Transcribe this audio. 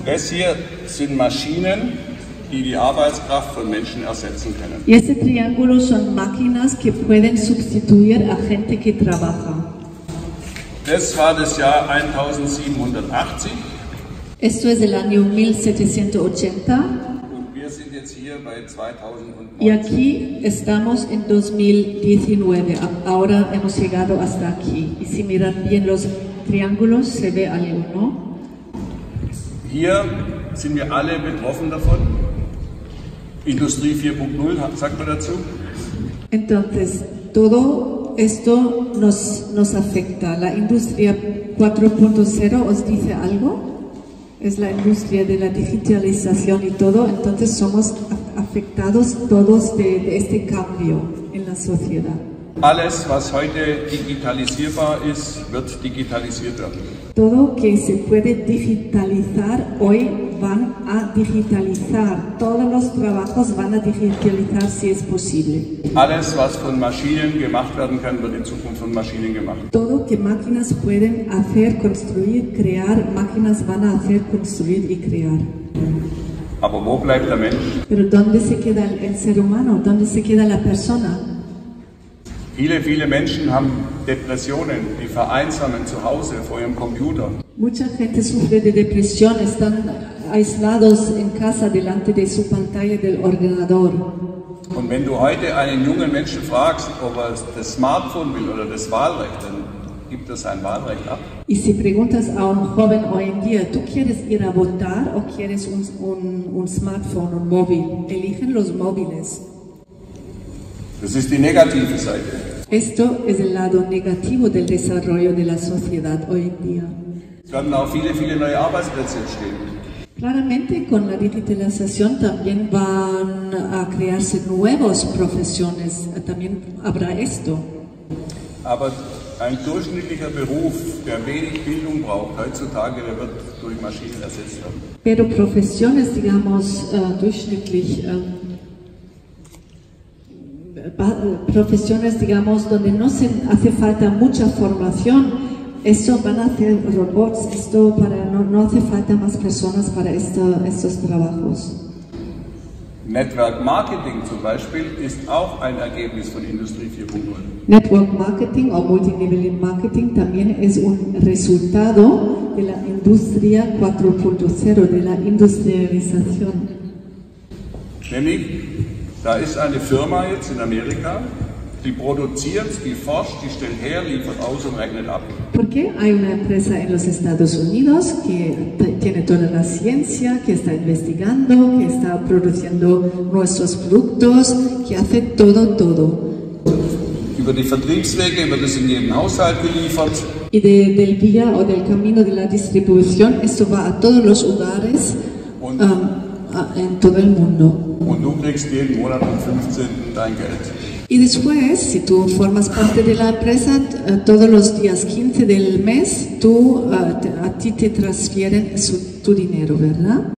Das hier sind Maschinen, die die Arbeitskraft von Menschen ersetzen können. Y este triángulo son máquinas que pueden sustituir a gente que trabaja. Das war das Jahr 1780. Esto es del año 1780. Und wir sind jetzt hier bei 2019. Y aquí estamos en 2019. Ahora hemos llegado hasta aquí. Y si miran bien los triángulos, se ve algo, ¿no? Hier sind wir alle betroffen davon. Industrie 4.0, sagt man dazu. Entonces, todo esto nos afecta. La industria 4.0, ¿os dice algo? Es la industria de la digitalización y todo, entonces somos afectados todos de este cambio en la sociedad. Alles, was heute digitalisierbar ist, wird digitalisiert werden. Todo que se puede digitalizar, hoy van a digitalizar. Todos los trabajos van a digitalizar si es posible. Alles, was von Maschinen gemacht werden kann, wird in Zukunft von Maschinen gemacht. Todo que máquinas pueden hacer, construir, crear, máquinas van a hacer, construir y crear. Aber wo bleibt der Mensch? Pero ¿dónde se queda el ser humano? ¿Dónde se queda la persona? Viele Menschen haben Depressionen, die vereinsamen zu Hause vor ihrem Computer. Mucha gente sufre de depresión, están aislados en casa delante de su pantalla del ordenador. Und wenn du heute einen jungen Menschen fragst, ob er das Smartphone will oder das Wahlrecht, dann gibt er sein Wahlrecht ab. Y si preguntas a un joven hoy en día, ¿tú quieres ir a votar o quieres un smartphone, un móvil? Eligen los móviles. Das ist die negative Seite. Esto es el lado negativo del desarrollo de la sociedad hoy en día. Es werden auch viele neue Arbeitsplätze entstehen. Claramente con la digitalización también van a crearse nuevas profesiones, también habrá esto. Aber ein durchschnittlicher Beruf, der wenig Bildung braucht, heutzutage, der wird durch Maschinen ersetzt werden. Pero profesiones, digamos, durchschnittlich, profesiones, digamos, donde no se hace falta mucha formación, eso van a hacer robots, esto no hace falta más personas para estos trabajos. Network Marketing zum Beispiel ist auch ein Ergebnis von Industrie 4.0. Network Marketing o Multinivel Marketing también es un resultado de la industria 4.0, de la industrialización. Nämlich, da ist eine Firma jetzt in Amerika, die produziert, die forscht, die stellt her, liefert aus und rechnet ab. Porque hay una empresa en los Estados Unidos que tiene toda la ciencia, que está investigando, que está produciendo nuestros productos, que hace todo. Über die Vertriebswege wird es in jedem Haushalt geliefert. Y del vía o del camino de la distribución, esto va a todos los hogares en todo el mundo. Und du kriegst jeden Monat am 15. dein Geld. Y después, si tú formas parte de la empresa, todos los días 15 del mes, a ti te transfieren tu dinero, ¿verdad?